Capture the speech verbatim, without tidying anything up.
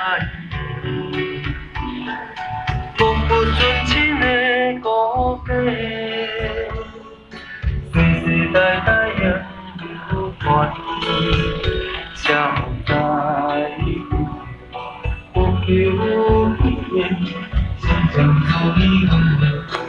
讲不出情的故事，世世代代也不断，才知有求你，心中有你。